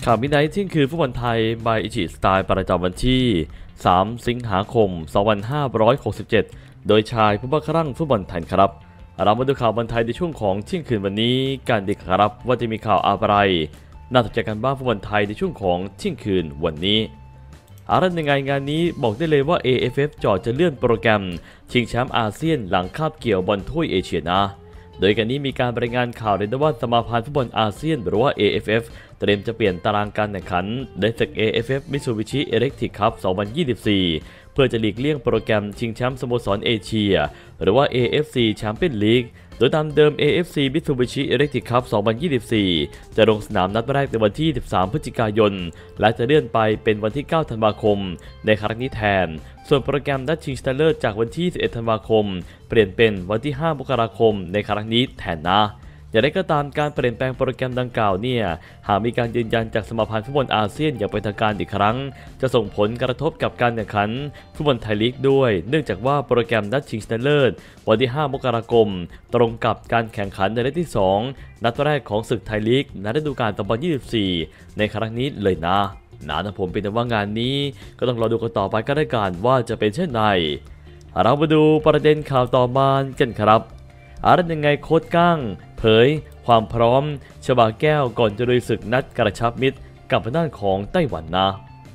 ข่าวมิดไนท์เที่ยงคืนฟุตบอลไทยบายอิชิสไตล์ประจำวันที่3 สิงหาคม 2567 โดยชายผู้บังคับคลั่งฟุตบอลไทยครับเรามาดูข่าวบอลไทยในช่วงของเที่ยงคืนวันนี้กันดีครับว่าจะมีข่าวอะไรน่าสนใจกันบ้างฟุตบอลไทยในช่วงของเที่ยงคืนวันนี้อะไรในงานนี้บอกได้เลยว่า AFF จะเลื่อนโปรแกรมชิงแชมป์อาเซียนหลังคาบเกี่ยวบอลถ้วยเอเชียนะโดยกันนี้มีการรายงานข่าวเลยว่าสมาพันธ์ฟุตบอลอาเซียนหรือว่า AFF เตรียมจะเปลี่ยนตารางการแข่งขันในศึก AFF Mitsubishi Electric Cup 2024 เพื่อจะหลีกเลี่ยงโปรแกรมชิงแชมป์สโมสรเอเชียหรือว่า AFC Champions League โดยตามเดิม AFC Mitsubishi Electric Cup 2024 จะลงสนามนัดแรกในวันที่ 13 พฤศจิกายน และจะเลื่อนไปเป็นวันที่ 9 ธันวาคมในครั้งนี้แทนส่วนโปรแกรมนัดชิงชนะเลิศจากวันที่ 11 ธันวาคมเปลี่ยนเป็นวันที่ 5 มกราคมในครั้งนี้แทนนะอย่างไรก็ตามการเปลี่ยนแปลงโปรแกรมดังกล่าวหากมีการยืนยันจากสมาพันธ์ฟุตบอลอาเซียนอย่างเป็นทางการอีกครั้งจะส่งผลกระทบกับการแข่งขันฟุตบอลไทยลีกด้วยเนื่องจากว่าโปรแกรมนัดชิงชนะเลิศวันที่ 5 มกราคมตรงกับการแข่งขันในนัดที่ 2 นัดแรกของศึกไทยลีกในฤดูกาล 2024 ในครั้งนี้เลยนะผมเป็นแต่ว่างานนี้ก็ต้องรอดูกันต่อไปก็ได้กันว่าจะเป็นเช่นไรเรามาดูประเด็นข่าวต่อมากันครับอะไรยังไงโค้ชก้างเผยความพร้อมชบาแก้วก่อนจะลุยศึกนัดกระชับมิตรกับทางด้านของไต้หวันนะ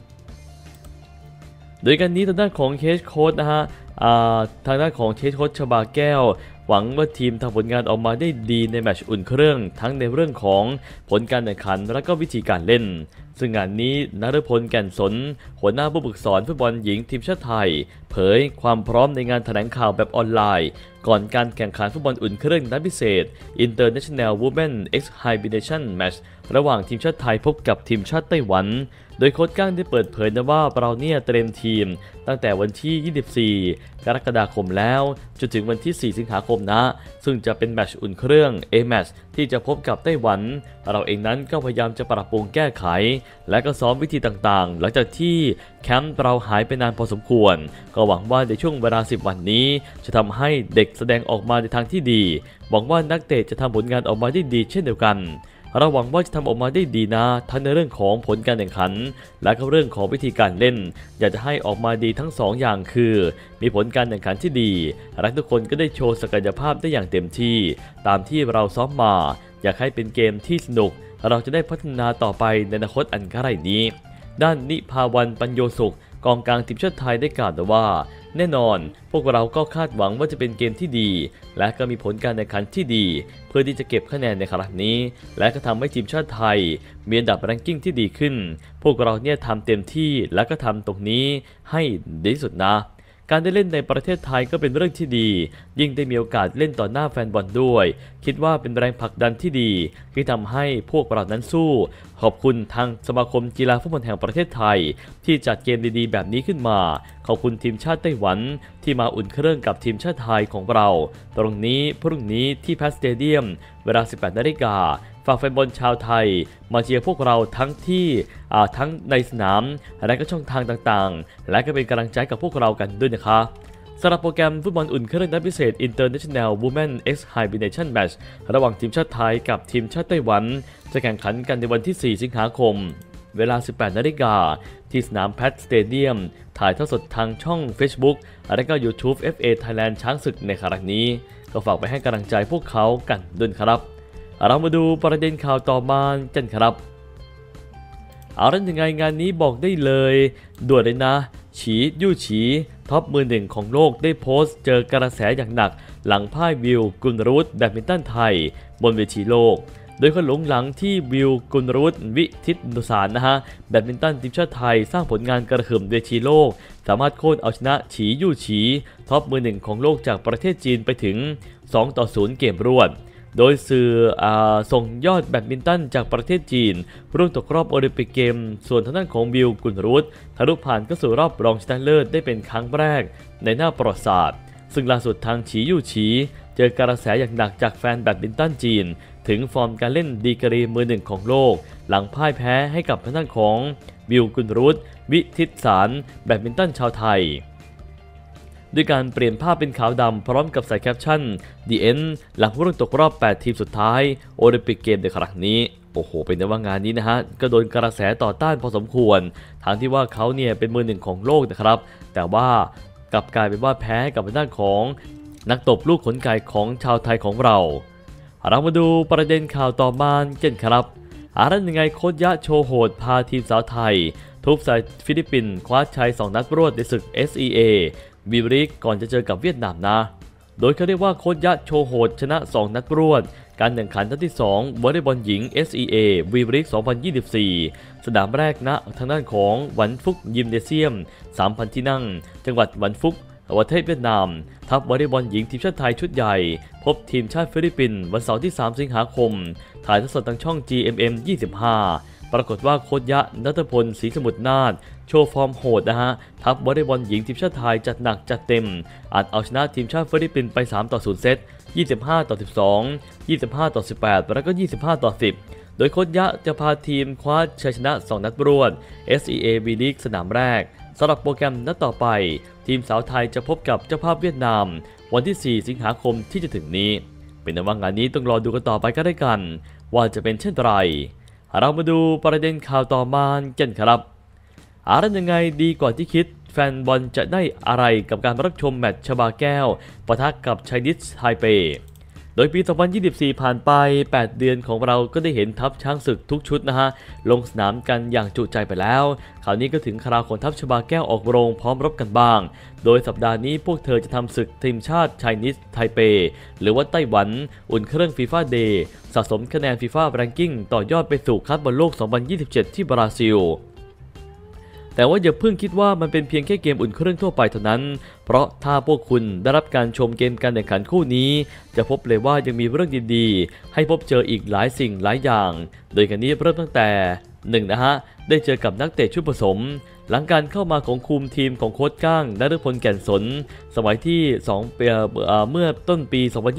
โดยกันนี้ทางด้านของเคสโค้ชทางด้านของเคสโค้ชชบาแก้วหวังว่าทีมทำผลงานออกมาได้ดีในแมตช์อุ่นเครื่องทั้งในเรื่องของผลการแข่งขันและก็วิธีการเล่นซึ่งงานนี้นฤพล แก่นสนหัวหน้าผู้ฝึกสอนฟุตบอลหญิงทีมชาติไทยเผยความพร้อมในงานแถลงข่าวแบบออนไลน์ก่อนการแข่งขันฟุตบอลอุ่นเครื่องนัดพิเศษ International Women Exhibition Match ระหว่างทีมชาติไทยพบกับทีมชาติไต้หวันโดยโค้ชก้างได้เปิดเผยนะว่าเราเตรียมทีมตั้งแต่วันที่ 24 กรกฎาคมแล้วจนถึงวันที่ 4 สิงหาคมนะซึ่งจะเป็นแมตช์อุ่นเครื่อง A-Match ที่จะพบกับไต้หวันเราเองนั้นก็พยายามจะปรับปรุงแก้ไขและก็ซ้อมวิธีต่างๆหลังจากที่แคมป์เราหายไปนานพอสมควรก็หวังว่าในช่วงเวลา 10 วันนี้จะทำให้เด็กแสดงออกมาในทางที่ดีหวังว่านักเตะจะทำผลงานออกมาได้ดีเช่นเดียวกันเราหวังว่าจะทำออกมาได้ดีนะทั้งในเรื่องของผลการแข่งขันและก็เรื่องของวิธีการเล่นอยากจะให้ออกมาดีทั้ง2 อย่างคือมีผลการแข่งขันที่ดีและทุกคนก็ได้โชว์ศักยภาพได้อย่างเต็มที่ตามที่เราซ้อมมาอยากให้เป็นเกมที่สนุกเราจะได้พัฒนาต่อไปในอนาคตอันใกล้นี้ด้านนิพาวันปัญโยสุขกองกลางทีมชาติไทยได้กล่าวว่าแน่นอนพวกเราก็คาดหวังว่าจะเป็นเกมที่ดีและก็มีผลการแข่งขันที่ดีเพื่อที่จะเก็บคะแนนในครั้งนี้และก็ทำให้ทีมชาติไทยมีอันดับแรงกิ้งที่ดีขึ้นพวกเราทำเต็มที่และก็ทำตรงนี้ให้ดีที่สุดนะการได้เล่นในประเทศไทยก็เป็นเรื่องที่ดียิ่งได้มีโอกาสเล่นต่อหน้าแฟนบอลด้วยคิดว่าเป็นแรงผลักดันที่ดีที่ทำให้พวกเรานั้นสู้ขอบคุณทางสมาคมกีฬาฟุตบอลแห่งประเทศไทยที่จัดเกมดีๆแบบนี้ขึ้นมาขอบคุณทีมชาติไต้หวันที่มาอุ่นเครื่องกับทีมชาติไทยของเราตรงนี้พรุ่งนี้ที่แพสเตเดียมเวลา 18 นาฬิกาฝากแฟนบอลชาวไทยมาเชียร์พวกเราทั้งในสนามและก็ช่องทางต่างๆและก็เป็นกำลังใจกับพวกเรากันด้วยนะคะสำหรับโปรแกรมฟุตบอลอุ่นเครื่องนัดพิเศษ International Women Exhibition Match ระหว่างทีมชาติไทยกับทีมชาติไต้หวันจะแข่งขันกันในวันที่ 4 สิงหาคมเวลา 18 นาฬิกาที่สนามแพทสเตเดียมถ่ายทอดสดทางช่อง Facebook และก็ YouTube FA Thailand ช้างศึกในครั้งนี้ก็ฝากไปให้กำลังใจพวกเขากันด้วยครับเรามาดูประเด็นข่าวต่อมากันครับยังไงงานนี้บอกได้เลยด่วนเลยนะฉียู่ฉีท็อปมือ 1ของโลกได้โพสต์เจอกระแสอย่างหนักหลังพ่ายวิลกุลรุตแบดมินตันไทยบนเวทีโลกโดยคนหลงหลังที่วิลกุลรุตวิทิตนุสารแบดมินตันทีมชาติไทยสร้างผลงานกระหึ่มเวทีโลกสามารถโค่นเอาชนะฉียู่ฉีท็อปมือ 1ของโลกจากประเทศจีนไปถึง 2-0 เกมรวดโดยสื่อส่งยอดแบดมินตันจากประเทศจีนร่วมตกรอบโอลิมปิกเกมส่วนทางด้านของวิลกุลรุตทะลุผ่านเข้าสู่รอบรองชนะเลิศได้เป็นครั้งแรกในหน้าประวัติศาสตร์ซึ่งล่าสุดทางฉียู่ฉีเจอกระแสอย่างหนักจากแฟนแบดมินตันจีนถึงฟอร์มการเล่นดีกรีมือ 1ของโลกหลังพ่ายแพ้ให้กับทางด้านของวิลกุลรุตวิทิตสารแบดมินตันชาวไทยด้วยการเปลี่ยนภาพเป็นขาวดำพร้อมกับใส่แคปชั่น The End หลังผู้ร่วมตกรอบ 8 ทีมสุดท้ายโอลิมปิกเกมในครั้งนี้โอ้โหเป็นในว่างานนี้นะฮะก็โดนกระแสต่อต้านพอสมควรทางที่ว่าเขาเนี่ยเป็นมือหนึ่งของโลกนะครับแต่ว่ากลับกลายเป็นว่าแพ้กับด้านของนักตบลูกขนไก่ของชาวไทยของเรามาดูประเด็นข่าวต่อมากันครับยังไงโค้ชยะโชว์โหดพาทีมสาวไทยทุบใส่ฟิลิปปินส์คว้าชัย2 นัดรวดในศึก SEA วีริกก่อนจะเจอกับเวียดนามนะโดยเขาเรียกว่าโค้ชยะโชว์โหดชนะ2 นัดรวดการแข่งขันนัดที่2วอลเลย์บอลหญิง SEA วีริก2024 สนามแรกณทางด้านของหวันฟุกยิมเนเซียม 3,000 ที่นั่งจังหวัดหวันฟุกประเทศเวียดนามทัพวอลเลย์บอลหญิงทีมชาติไทยชุดใหญ่พบทีมชาติฟิลิปปินส์วันเสาร์ที่3 สิงหาคมถ่ายทอดสดทางช่อง GMM 25ปรากฏว่าโค้ชยะณัฐพลศรีสมุทรนาถโชว์ฟอร์มโหดนะฮะทัพวอลเลย์บอลหญิงทีมชาติไทยจัดหนักจัดเต็มอาจเอาชนะทีมชาติฟิลิปปินส์ไป3-0 เซต25-12 25-18 แล้วก็25-10โดยโค้ชยะจะพาทีมคว้าชัยชนะ2 นัดรวด SEA V-League สนามแรกสำหรับโปรแกรมนัดต่อไปทีมสาวไทยจะพบกับเจ้าภาพเวียดนามวันที่4 สิงหาคมที่จะถึงนี้เป็นว่างานนี้ต้องรอดูกันต่อไปก็ได้กันว่าจะเป็นเช่นไรเรามาดูประเด็นข่าวต่อมากันครับยังไงดีกว่าที่คิดแฟนบอลจะได้อะไรกับการรับชมแมตช์ชบาแก้วปะทะกับไชนีสไทเปโดยปี 2024 ผ่านไป 8 เดือนของเราก็ได้เห็นทัพช้างศึกทุกชุดนะฮะลงสนามกันอย่างจุใจไปแล้วคราวนี้ก็ถึงคราวของทัพชบาแก้วออกโรงพร้อมรบกันบ้างโดยสัปดาห์นี้พวกเธอจะทำศึกทีมชาติไชนีสไทเปหรือว่าไต้หวันอุ่นเครื่องฟีฟ่าเดย์สะสมคะแนนฟีฟ่าแรงกิ้งต่อยอดไปสู่คัดบอลโลก 2027 ที่บราซิลแต่ว่าอย่าเพิ่งคิดว่ามันเป็นเพียงแค่เกมอุ่นเครื่องทั่วไปเท่านั้นเพราะถ้าพวกคุณได้รับการชมเกมการแข่งขันคู่นี้จะพบเลยว่ายังมีเรื่องดีๆให้พบเจออีกหลายสิ่งหลายอย่างโดยกันนี้เริ่มตั้งแต่1นะฮะได้เจอกับนักเตะชุดผสมหลังการเข้ามาของคุมทีมของโค้ชก้างนฤพลแก่นสนสมัยที่เมื่อต้นปี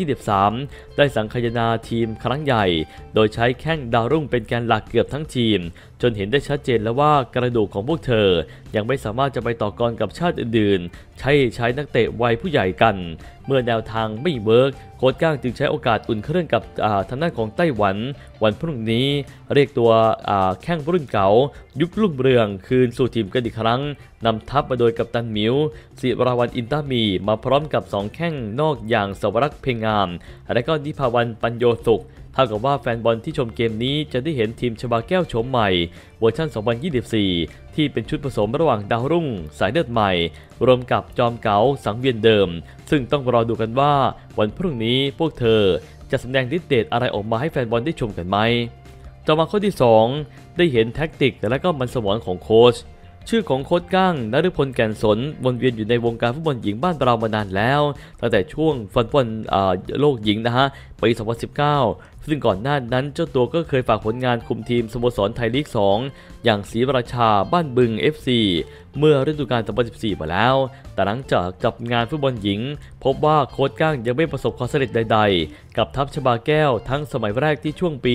2023 ได้สังคายนาทีมครั้งใหญ่โดยใช้แข้งดาวรุ่งเป็นแกนหลักเกือบทั้งทีมจนเห็นได้ชัดเจนแล้วว่ากระดูกของพวกเธอยังไม่สามารถจะไปต่อกรกับชาติอื่นๆใช้นักเตะวัยผู้ใหญ่กันเมื่อแนวทางไม่เวิร์กโค้ชก้างจึงใช้โอกาสอุ่นเครื่องกับทางด้านของไต้หวันวันพรุ่งนี้เรียกตัวแข้งรุ่นเก่ายุครุ่งเรืองคืนสู่ทีมกันอีกครั้งนำทัพมาโดยกัปตันหมิวศิราวัณอินตามีมาพร้อมกับ2แข้งนอกอย่างสวรักษ์เพ็งงามและก็นิพาวันปัญโยสุขเท่ากับว่าแฟนบอลที่ชมเกมนี้จะได้เห็นทีมชบาแก้วโฉมใหม่เวอร์ชัน 2024 ที่เป็นชุดผสมระหว่างดาวรุ่งสายเลือดใหม่รวมกับจอมเก๋าสังเวียนเดิมซึ่งต้องรอดูกันว่าวันพรุ่งนี้พวกเธอจะแสดงฤทธิ์เดชอะไรออกมาให้แฟนบอลได้ชมกันไหมต่อมาข้อที่2ได้เห็นแท็กติกและก็มันสมองของโค้ชชื่อของโค้ชก้างนฤพลแก่นสนวนเวียนอยู่ในวงการฟุตบอลหญิงบ้านเรามานานแล้วตั้งแต่ช่วงฟุตบอลโลกหญิงนะฮะปี 2019 ซึ่งก่อนหน้านั้นเจ้าตัวก็เคยฝากผลงานคุมทีมสโมสรไทยลีก 2 อย่างศรีราชาบ้านบึง FC เมื่อฤดูกาล 2014 มาแล้วแต่หลังจากจับงานฟุตบอลหญิงพบว่าโค้ชก้างยังไม่ประสบความสำเร็จใดๆกับทัพชบาแก้วทั้งสมัยแรกที่ช่วงปี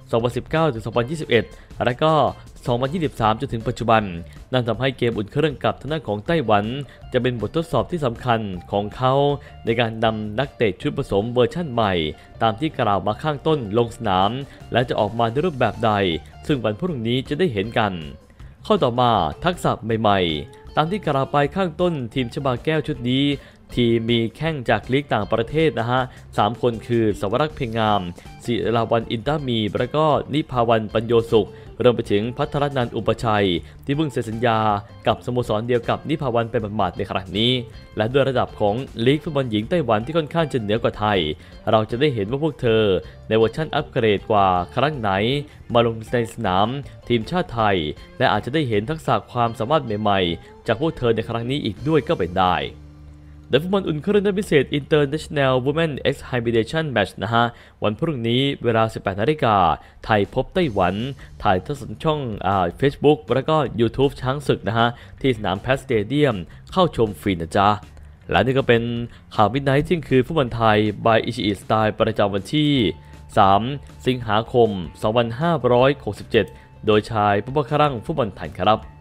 2019-2021 และก็2023 จนถึงปัจจุบันนั่นทำให้เกมอุ่นเครื่องกับทางด้านของไต้หวันจะเป็นบททดสอบที่สำคัญของเขาในการนำนักเตะชุดผสมเวอร์ชั่นใหม่ตามที่กล่าวมาข้างต้นลงสนามและจะออกมาในรูปแบบใดซึ่งวันพรุ่งนี้จะได้เห็นกันข้อต่อมาทักษะใหม่ๆตามที่กล่าวไปข้างต้นทีมชบาแก้วชุดนี้ทีมมีแข้งจากลีกต่างประเทศนะฮะ3 คนคือสวรักษ์เพ็งงามศิราวัณอินตามีและก็นิพาวันปัญโยสุขรวมไปถึงพัทรนันท์อุปชัยที่เพิ่งเซ็นสัญญากับสโมสรเดียวกับนิพาวันเป็นหมาดๆในครั้งนี้และด้วยระดับของลีกฟุตบอลหญิงไต้หวันที่ค่อนข้างจะเหนือกว่าไทยเราจะได้เห็นว่าพวกเธอในเวอร์ชันอัปเกรดกว่าครั้งไหนมาลงในสนามทีมชาติไทยและอาจจะได้เห็นทักษะความสามารถใหม่ๆจากพวกเธอในครั้งนี้อีกด้วยก็เป็นได้โดยฟุตบอลอุ่นเครื่องนัดพิเศษ International Women Exhibition Match นะฮะวันพรุ่งนี้เวลา 18 นาฬิกาไทยพบไต้หวันถ่ายทอดสดช่องFacebook แล้วก็ YouTube ช้างศึกนะฮะที่สนามแพสเตเดียมเข้าชมฟรีนะจ๊ะและนี่ก็เป็นข่าวมิดไนท์เที่ยงคืนฟุตบอลไทย by Ichi Style ประจำวันที่ 3 สิงหาคม 2567 โดยชายผู้บังคับฟุตบอลไทยครับ